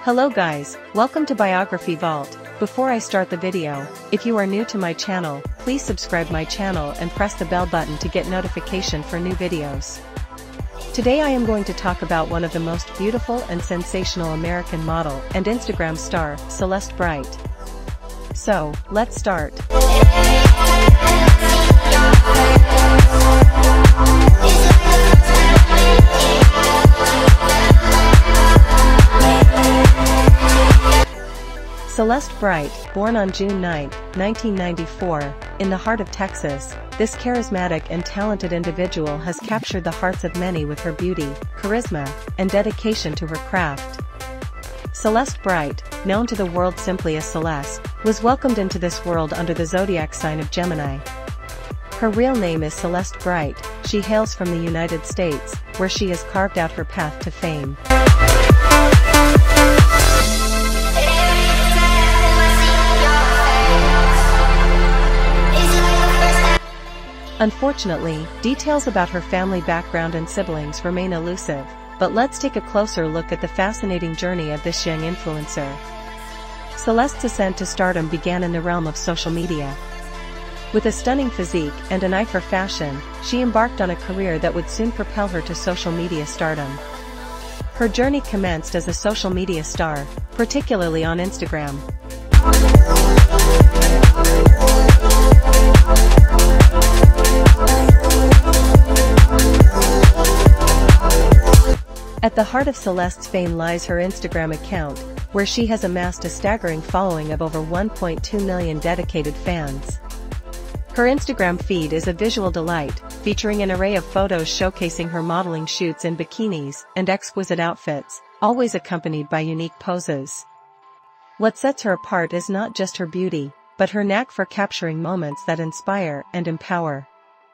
Hello guys, welcome to Biography Vault. Before I start the video, if you are new to my channel, please subscribe my channel and press the bell button to get notification for new videos. Today I am going to talk about one of the most beautiful and sensational American model and Instagram star, Celeste Bright. So, let's start. Celeste Bright, born on June 9, 1994, in the heart of Texas, this charismatic and talented individual has captured the hearts of many with her beauty, charisma, and dedication to her craft. Celeste Bright, known to the world simply as Celeste, was welcomed into this world under the zodiac sign of Gemini. Her real name is Celeste Bright. She hails from the United States, where she has carved out her path to fame. Unfortunately, details about her family background and siblings remain elusive, but let's take a closer look at the fascinating journey of this young influencer. Celeste's ascent to stardom began in the realm of social media. With a stunning physique and an eye for fashion, she embarked on a career that would soon propel her to social media stardom. Her journey commenced as a social media star, particularly on Instagram. At the heart of Celeste's fame lies her Instagram account, where she has amassed a staggering following of over 1.2 million dedicated fans. Her Instagram feed is a visual delight, featuring an array of photos showcasing her modeling shoots in bikinis and exquisite outfits, always accompanied by unique poses. What sets her apart is not just her beauty, but her knack for capturing moments that inspire and empower.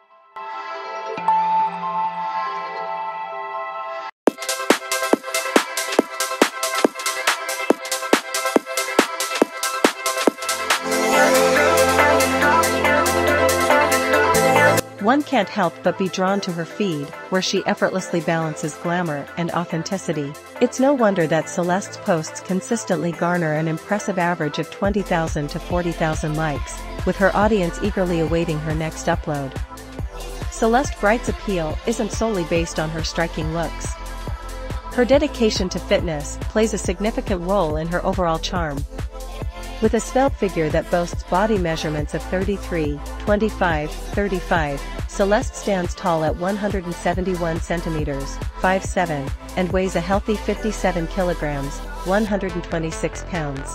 One can't help but be drawn to her feed, where she effortlessly balances glamour and authenticity. It's no wonder that Celeste's posts consistently garner an impressive average of 20,000 to 40,000 likes, with her audience eagerly awaiting her next upload. Celeste Bright's appeal isn't solely based on her striking looks. Her dedication to fitness plays a significant role in her overall charm. With a svelte figure that boasts body measurements of 33, 25, 35, Celeste stands tall at 171 centimeters, 5'7", and weighs a healthy 57 kilograms, 126 pounds.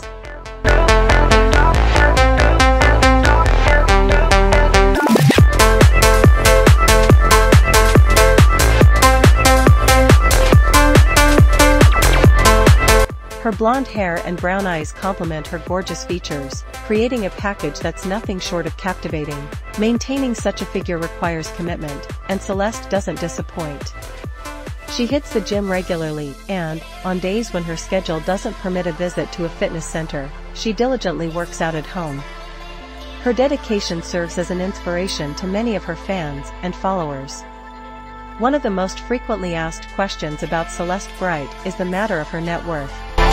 Her blonde hair and brown eyes complement her gorgeous features, creating a package that's nothing short of captivating. Maintaining such a figure requires commitment, and Celeste doesn't disappoint. She hits the gym regularly, and, on days when her schedule doesn't permit a visit to a fitness center, she diligently works out at home. Her dedication serves as an inspiration to many of her fans and followers. One of the most frequently asked questions about Celeste Bright is the matter of her net worth.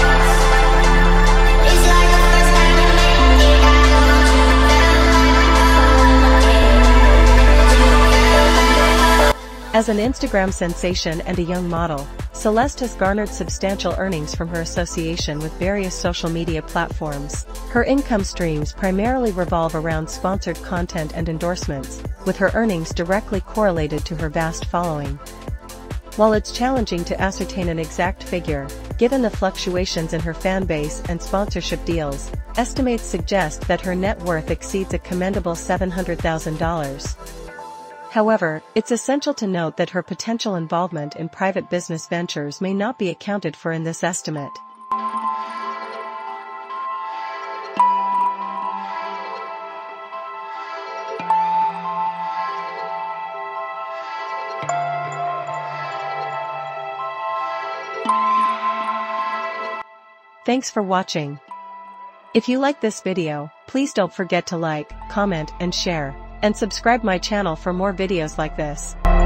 As an Instagram sensation and a young model, Celeste has garnered substantial earnings from her association with various social media platforms. Her income streams primarily revolve around sponsored content and endorsements, with her earnings directly correlated to her vast following. While it's challenging to ascertain an exact figure, given the fluctuations in her fan base and sponsorship deals, estimates suggest that her net worth exceeds a commendable $700,000. However, it's essential to note that her potential involvement in private business ventures may not be accounted for in this estimate. Thanks for watching. If you like this video, please don't forget to like, comment, and share, and subscribe my channel for more videos like this.